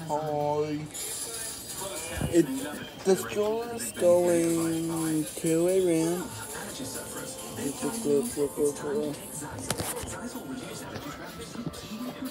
Hi. It, the stroller is going to a ramp. It's just look.